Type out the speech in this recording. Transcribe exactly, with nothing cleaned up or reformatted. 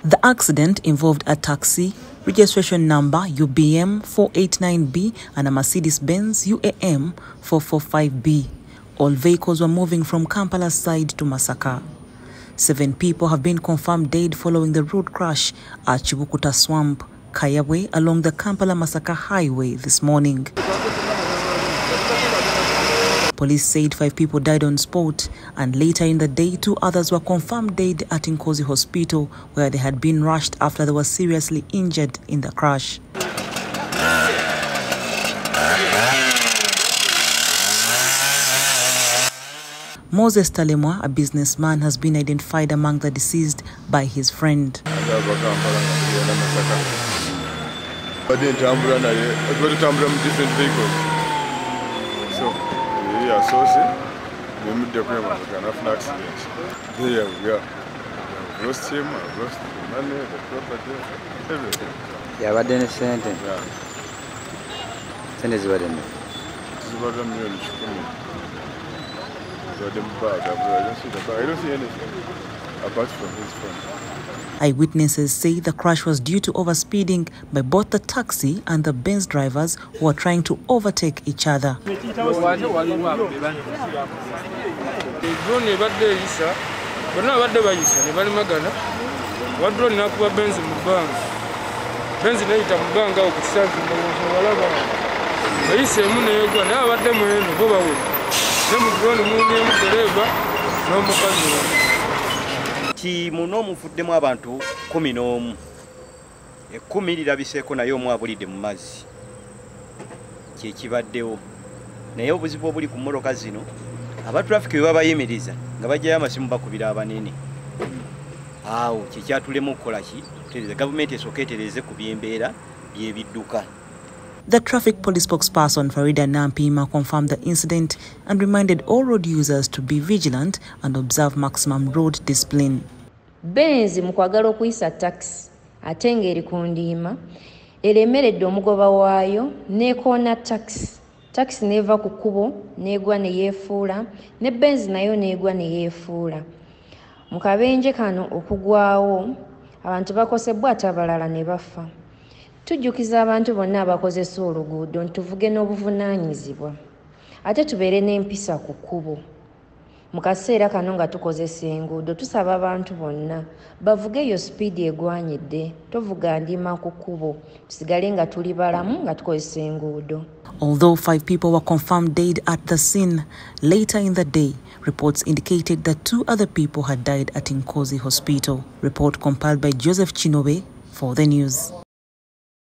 The accident involved a taxi, registration number U B M four eight nine B and a Mercedes-Benz U A M four four five B. All vehicles were moving from Kampala side to Masaka. Seven people have been confirmed dead following the road crash at Chibukuta Swamp, Kayawe, along the Kampala-Masaka highway this morning. Police said five people died on spot, and later in the day, two others were confirmed dead at Nkozi Hospital, where they had been rushed after they were seriously injured in the crash. Moses Talemwa, a businessman, has been identified among the deceased by his friend. Yeah, so see, we meet the crime of an accident. There we are. We lost him, we lost the money, the property, everything. Yeah, what then is sent? Yeah. Send us what then? This is what I'm doing. So the bag, I don't see the bag. I don't see anything apart from his friend. Eyewitnesses say the crash was due to overspeeding by both the taxi and the Benz drivers who were trying to overtake each other. Muno mufuddemu abantu kumi n'omu ekkumi lirabiseeko naye omu abulidde mu mazzi kyekibaddewo naye obuzibu obuli ku mmoloka zino aba traffic we babayimiriza nga bajjayo amasimu bakubira abanene awo kyekyatulemu okukola ki tutereeza gavumenti esooka etereeze ku byembeera by'ebidduka. The traffic police spokesperson Farida Nampima confirmed the incident and reminded all road users to be vigilant and observe maximum road discipline. Benzi mukwagala okuyisa taxi ate ng'eri ku ndiima eremeredde omugoba waayo n'ekoona taxi taxi n'eva ku kkubo n'egwa ne yeefuula ne Benzi nayo n'egwa ne yeefuula. Mu kabenje kano okugwawo abantu bakosebwa ate abalala ne bafa. Tujjukiza abantu bonna abakozesa oluguudo ntuvuge n'obuvunaanyizibwa ate tubeere n'empisa ku kkubo. Mu kaseera kano nga tukozesa enguudo tusaba abantu bonna bavuge eyo sipiidi egwanyidde tovuga ndiima ku kkubo tusigale nga tuli balamu nga tukozesa enguudo. Although five people were confirmed dead at the scene, later in the day, reports indicated that two other people had died at Nkozi Hospital. Report compiled by Joseph Chinobe for the news.